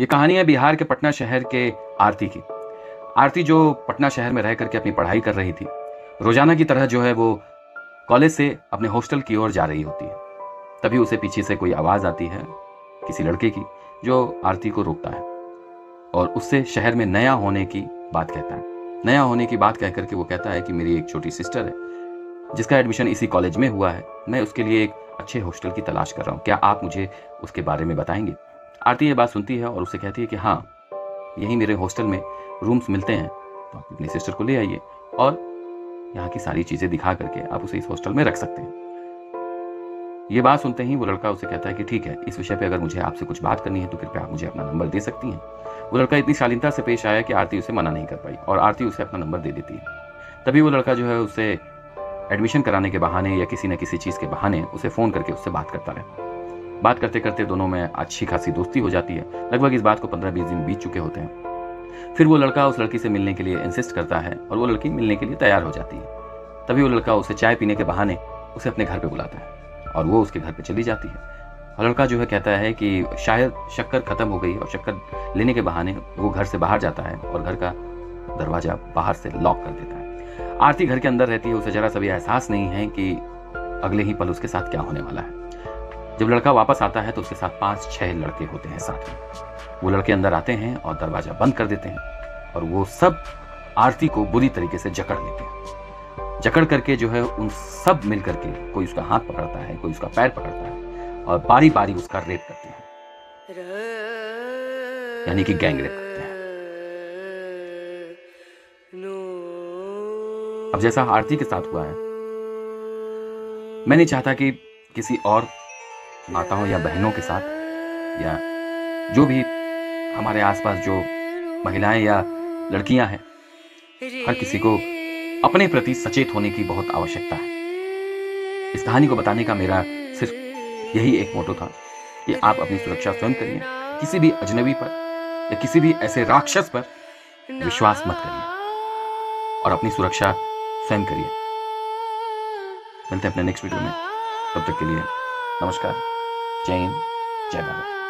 ये कहानी है बिहार के पटना शहर के आरती की। आरती जो पटना शहर में रह करके अपनी पढ़ाई कर रही थी, रोजाना की तरह जो है वो कॉलेज से अपने हॉस्टल की ओर जा रही होती है। तभी उसे पीछे से कोई आवाज आती है किसी लड़के की, जो आरती को रोकता है और उससे शहर में नया होने की बात कहता है। नया होने की बात कह करके वो कहता है कि मेरी एक छोटी सिस्टर है जिसका एडमिशन इसी कॉलेज में हुआ है, मैं उसके लिए एक अच्छे हॉस्टल की तलाश कर रहा हूँ, क्या आप मुझे उसके बारे में बताएंगे। आरती ये बात सुनती है और उससे कहती है कि हाँ, यहीं मेरे हॉस्टल में रूम्स मिलते हैं, तो आप अपनी सिस्टर को ले आइए और यहाँ की सारी चीज़ें दिखा करके आप उसे इस हॉस्टल में रख सकते हैं। ये बात सुनते ही वो लड़का उसे कहता है कि ठीक है, इस विषय पे अगर मुझे आपसे कुछ बात करनी है तो कृपया आप मुझे अपना नंबर दे सकती हैं। वो लड़का इतनी शालीनता से पेश आया कि आरती उसे मना नहीं कर पाई और आरती उसे अपना नंबर दे देती है। तभी वो लड़का जो है उसे एडमिशन कराने के बहाने या किसी न किसी चीज़ के बहाने उसे फ़ोन करके उससे बात करता रहता है। बात करते करते दोनों में अच्छी खासी दोस्ती हो जाती है। लगभग इस बात को 15-20 दिन बीत चुके होते हैं। फिर वो लड़का उस लड़की से मिलने के लिए इंसिस्ट करता है और वो लड़की मिलने के लिए तैयार हो जाती है। तभी वो लड़का उसे चाय पीने के बहाने उसे अपने घर पे बुलाता है और वो उसके घर पे चली जाती है। और लड़का जो है कहता है कि शायद शक्कर खत्म हो गई और शक्कर लेने के बहाने वो घर से बाहर जाता है और घर का दरवाजा बाहर से लॉक कर देता है। आरती घर के अंदर रहती है, उसे जरा सा भी एहसास नहीं है कि अगले ही पल उसके साथ क्या होने वाला है। जब लड़का वापस आता है तो उसके साथ 5-6 लड़के होते हैं साथ में। वो लड़के अंदर आते हैं और दरवाजा बंद कर देते हैं और वो सब आरती को बुरी तरीके से जकड़ लेते हैं। जकड़ करके जो है उन सब मिल करके कोई उसका हाथ पकड़ता है, कोई उसका पैर पकड़ता है और बारी बारी उसका रेप करते हैं, यानी कि गैंग रेप करते हैं। अब जैसा आरती के साथ हुआ है, मैं नहीं चाहता कि किसी और माताओं या बहनों के साथ या जो भी हमारे आसपास जो महिलाएं या लड़कियां हैं, हर किसी को अपने प्रति सचेत होने की बहुत आवश्यकता है। इस कहानी को बताने का मेरा सिर्फ यही एक मोटो था कि आप अपनी सुरक्षा स्वयं करिए, किसी भी अजनबी पर या किसी भी ऐसे राक्षस पर विश्वास मत करिए और अपनी सुरक्षा स्वयं करिए। मिलते हैं अपने नेक्स्ट वीडियो में, तब तक के लिए नमस्कार, जय हिंद, जय भारत।